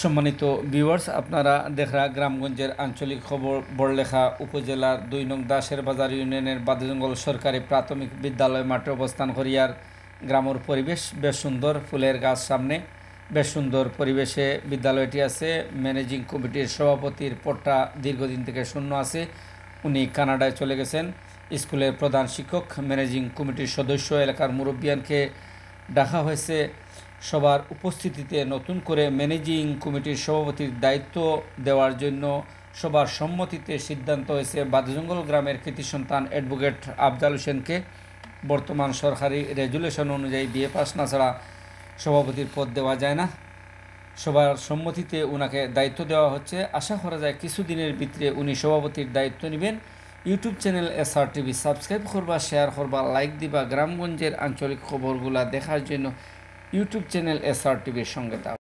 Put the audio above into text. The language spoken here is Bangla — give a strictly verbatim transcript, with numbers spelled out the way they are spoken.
সম্মানিত ভিউয়ার্স, আপনারা দেখরা গ্রামগঞ্জের আঞ্চলিক খবর বড়লেখা উপজেলার দুই নং দাসের বাজার ইউনিয়নের বাদজঙ্গল সরকারি প্রাথমিক বিদ্যালয় মাঠে অবস্থান করিয়ার গ্রামের পরিবেশ বেশ সুন্দর। ফুলের গাছ সামনে বেশ সুন্দর পরিবেশে বিদ্যালয়টি আছে। ম্যানেজিং কমিটির সভাপতির পদটা দীর্ঘদিন থেকে শূন্য আছে, উনি কানাডায় চলে গেছেন। স্কুলের প্রধান শিক্ষক, ম্যানেজিং কমিটির সদস্য, এলাকার মুরব্বিয়ানকে ডাকা হয়েছে সবার উপস্থিতিতে নতুন করে ম্যানেজিং কমিটির সভাপতির দায়িত্ব দেওয়ার জন্য সবার সম্মতিতে সিদ্ধান্ত হয়েছে বাদজঙ্গল গ্রামের কৃতি সন্তান অ্যাডভোকেট আফজাল হোসেনকে বর্তমান সরকারি রেজুলেশন অনুযায়ী বিএ পাস না ছাড়া সভাপতির পদ দেওয়া যায় না। সবার সম্মতিতে ওনাকে দায়িত্ব দেওয়া হচ্ছে। আশা করা যায় কিছুদিনের ভিতরে উনি সভাপতির দায়িত্ব নেবেন। YouTube channel SR TV subscribe করবা, শেয়ার করবা, লাইক দিবা। গ্রামগঞ্জের আঞ্চলিক খবরগুলা দেখার জন্য ইউটিউব চ্যানেল এসআর টিভির সঙ্গে থাকবে।